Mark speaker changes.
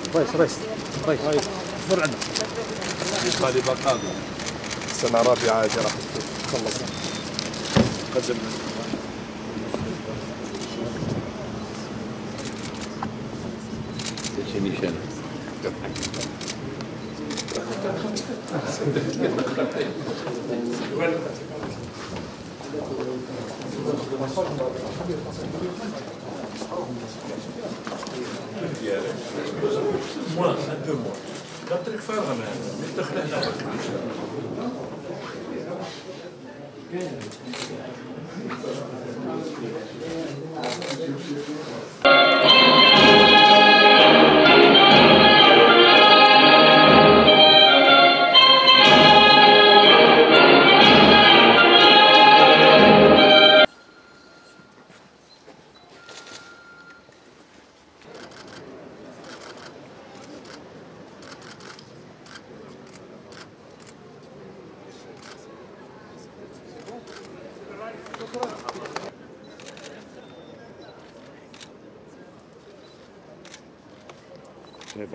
Speaker 1: ريس مر عندنا.
Speaker 2: هذه بقاء سنة رابعة هذه راح تخلص قدم
Speaker 3: نيشان
Speaker 4: Moi, un peu moins. Quand tu fais la main, tu fais la
Speaker 1: شكرا.